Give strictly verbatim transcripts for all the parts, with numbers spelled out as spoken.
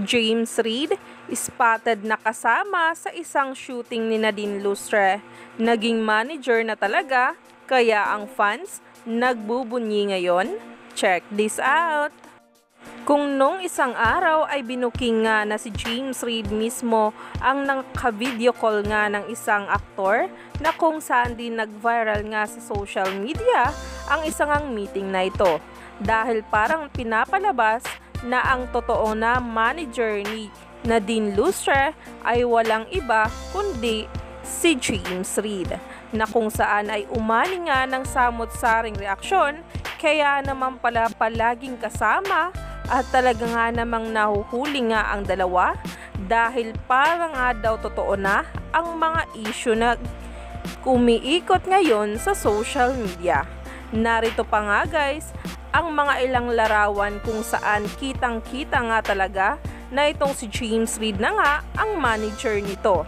James Reid, spotted na kasama sa isang shooting ni Nadine Lustre. Naging manager na talaga, kaya ang fans nagbubunyi ngayon? Check this out! Kung nung isang araw ay binuking nga na si James Reid mismo ang naka-video call nga ng isang aktor na kung saan din nag-viral nga sa social media ang isang ang meeting na ito. Dahil parang pinapalabas na ang totoo na manager ni Nadine Lustre ay walang iba kundi si James Reid, na kung saan ay umani nga ng samot-saring reaksyon, kaya naman pala palaging kasama at talaga nga namang nahuhuli nga ang dalawa dahil parang nga daw totoo na ang mga issue na kumiikot ngayon sa social media. Narito pa nga guys ang mga ilang larawan kung saan kitang-kita nga talaga na itong si James Reid na nga ang manager nito.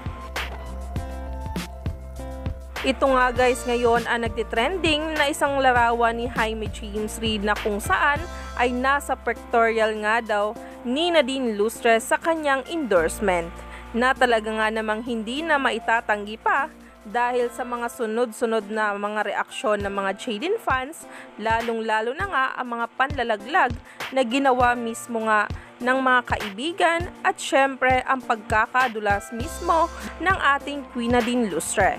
Ito nga guys ngayon ang nagtitrending na isang larawan ni Jaime James Reid na kung saan ay nasa pictorial nga daw ni Nadine Lustre sa kanyang endorsement, na talaga nga namang hindi na maitatanggi pa dahil sa mga sunod-sunod na mga reaksyon ng mga Jaden fans, lalong-lalo na nga ang mga panlalaglag na ginawa mismo nga ng mga kaibigan at syempre ang pagkakadulas mismo ng ating Queen Nadine Lustre.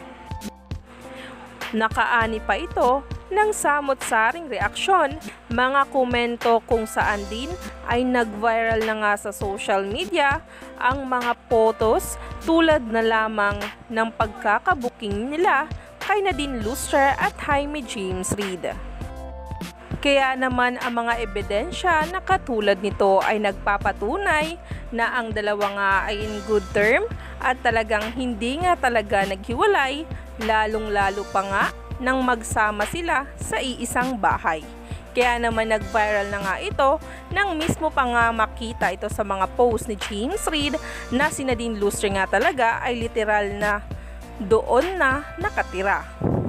Nakaani pa ito ng samot-saring reaksyon, mga komento kung saan din ay nag-viral na nga sa social media ang mga photos tulad na lamang ng pagkakabuking nila kay Nadine Lustre at Jaime James Reid. Kaya naman ang mga ebidensya na katulad nito ay nagpapatunay na ang dalawa nga ay in good term at talagang hindi nga talaga naghiwalay, lalong-lalo pa nga nang magsama sila sa iisang bahay. Kaya naman nag-viral na nga ito nang mismo pa nga makita ito sa mga post ni James Reid na si Nadine Lustre nga talaga ay literal na doon na nakatira.